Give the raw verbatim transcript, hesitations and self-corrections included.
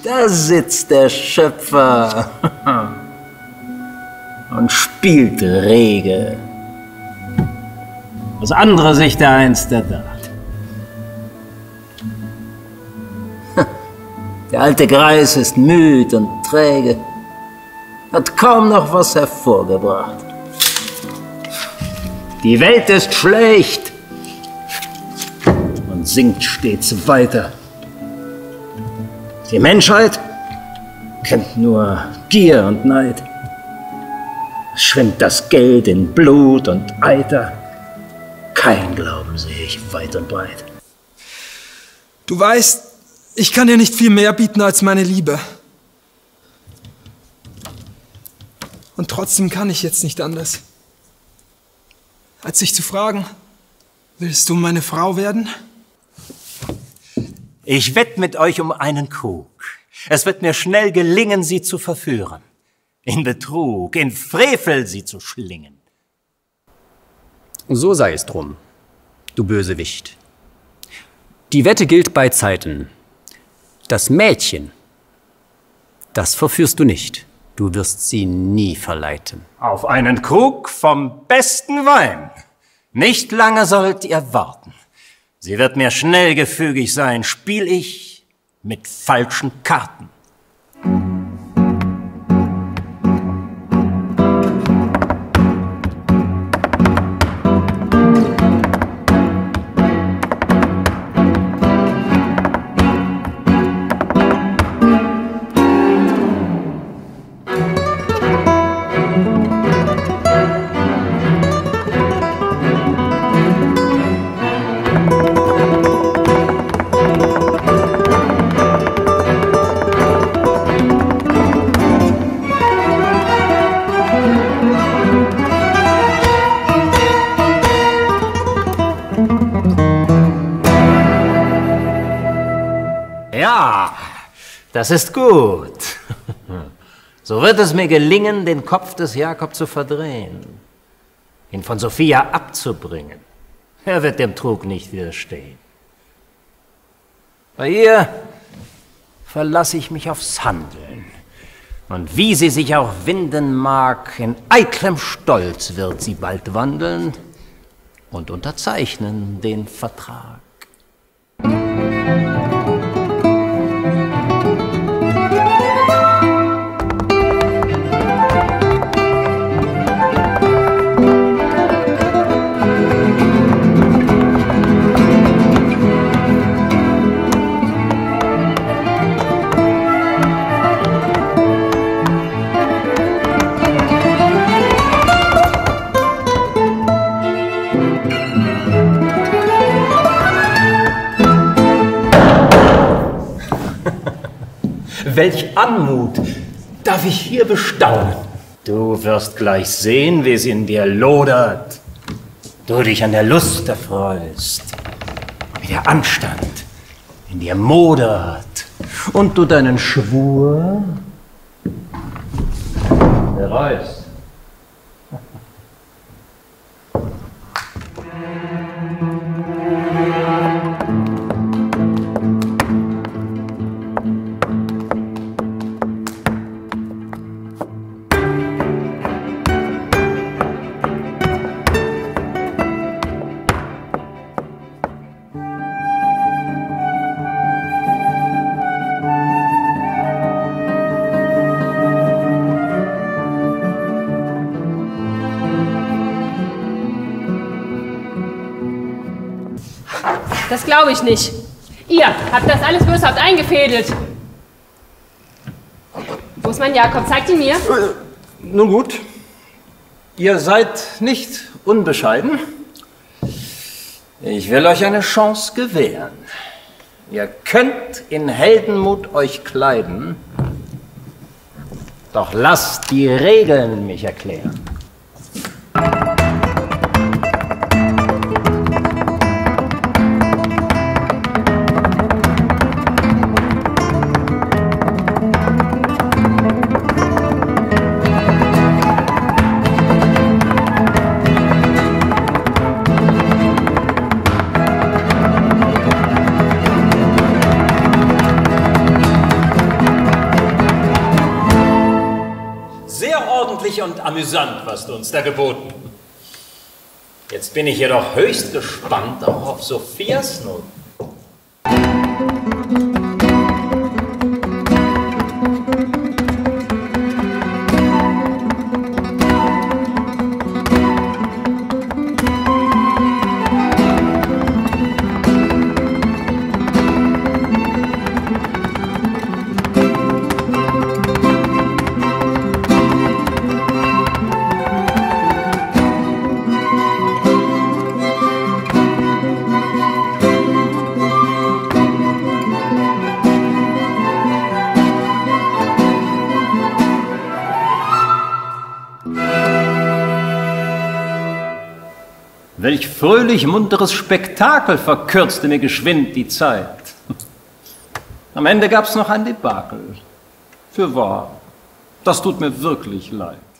Da sitzt der Schöpfer und spielt rege, was andere sich der einst erdacht. Der alte Greis ist müd und träge, hat kaum noch was hervorgebracht. Die Welt ist schlecht und sinkt stets weiter. Die Menschheit kennt nur Gier und Neid. Es schwimmt das Geld in Blut und Eiter. Kein Glauben sehe ich weit und breit. Du weißt, ich kann dir nicht viel mehr bieten als meine Liebe. Und trotzdem kann ich jetzt nicht anders, als dich zu fragen, willst du meine Frau werden? Ich wette mit euch um einen Krug. Es wird mir schnell gelingen, sie zu verführen. In Betrug, in Frevel sie zu schlingen. So sei es drum, du Bösewicht. Die Wette gilt bei Zeiten. Das Mädchen, das verführst du nicht. Du wirst sie nie verleiten. Auf einen Krug vom besten Wein. Nicht lange sollt ihr warten. Sie wird mir schnell gefügig sein, spiel ich mit falschen Karten. Ja, das ist gut. So wird es mir gelingen, den Kopf des Jakob zu verdrehen, ihn von Sophia abzubringen. Er wird dem Trug nicht widerstehen. Bei ihr verlasse ich mich aufs Handeln. Und wie sie sich auch winden mag, in eitlem Stolz wird sie bald wandeln und unterzeichnen den Vertrag. Welch Anmut darf ich hier bestaunen. Du wirst gleich sehen, wie es in dir lodert. Du dich an der Lust erfreust, wie der Anstand in dir modert und du deinen Schwur bereust. Das glaube ich nicht. Ihr habt das alles böshaft eingefädelt. Wo ist mein Jakob? Zeigt ihn mir. Äh, nun gut. Ihr seid nicht unbescheiden. Ich will euch eine Chance gewähren. Ihr könnt in Heldenmut euch kleiden, doch lasst die Regeln mich erklären. sportlich und amüsant, was du uns da geboten. Jetzt bin ich jedoch höchst gespannt auch auf Sophias Noten. Welch fröhlich munteres Spektakel verkürzte mir geschwind die Zeit. Am Ende gab's noch ein Debakel. Fürwahr, das tut mir wirklich leid.